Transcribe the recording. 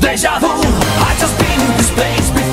deja vu. I just been in this place before.